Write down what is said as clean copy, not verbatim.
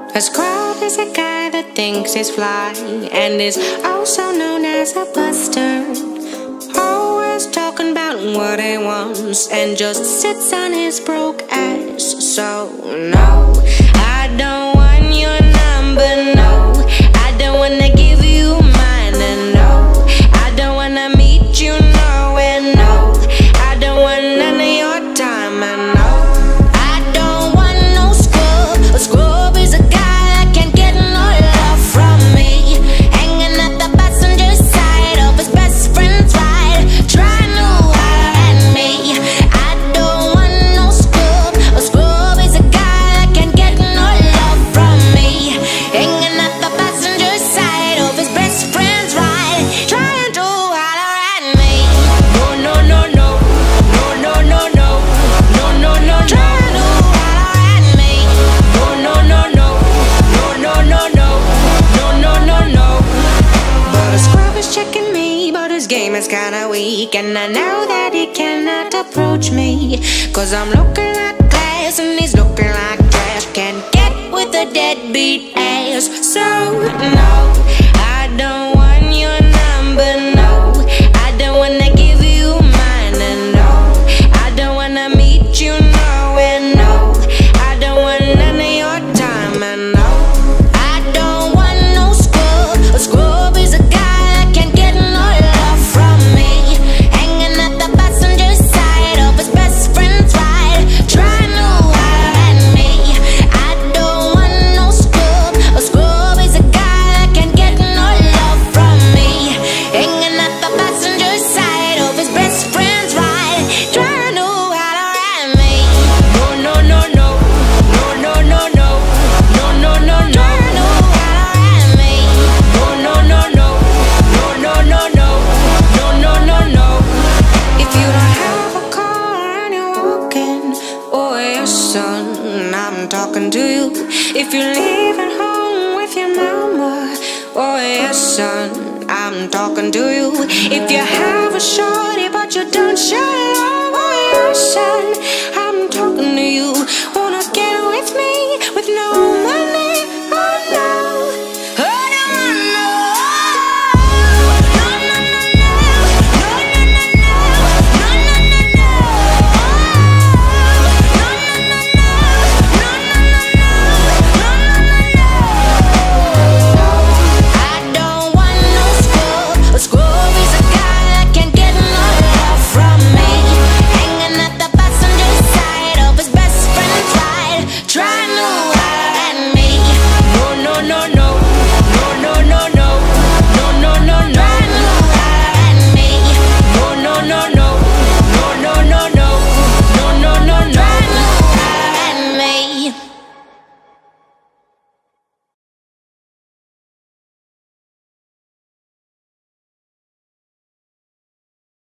A scrub is a guy that thinks he's fly and is also known as a buster. Always talking about what he wants and just sits on his broke ass. So no, I don't want your number, no. I don't wanna give you mine, and no, I don't wanna meet you nowhere, no. I don't want none of your time, and no, I don't want no scrub. A scrub is a guy that can't get no love from me, hanging at the passenger side of his best friend's ride, trying to holler at me. I don't want no scrub. A scrub is a guy that can't get no love from me, hanging at the passenger side of his best friend's ride, trying to holler at me. No, no, no, no, no, no, no, no, no, no, no, trying to holler at me. No, no, no, no, no, no, no, no, no, no, no, no. But a scrub is checking me, but his game is kinda weak, and I know that he cannot approach me, 'cause I'm looking like glass and he's looking like trash. Can't get with a deadbeat ass. So no, I don't want your number, no. I don't wanna give you mine, and no, I don't wanna meet you nowhere, no. I don't want none of your time, and no, I don't want no scrub. A scrub is a guy that can't get no love from me, hanging at the passenger side of his best friend's ride, trying to holler at me. I don't want no scrub. A scrub is a guy that can't get no love from me, hanging at the passenger side of his best friend's ride, trying to holler at me. No, no, no, no, no, no, no, no, no, no, no, no, trying to holler at me. No, no, no, no, no, no, no, no, no, no, no, no. If you don't have a car and you're walking, oh yes son, I'm talking to you. If you're leaving home with your mama, oh yes son, I'm talking to you. If you have a shorty but you don't show it off, oh yes son,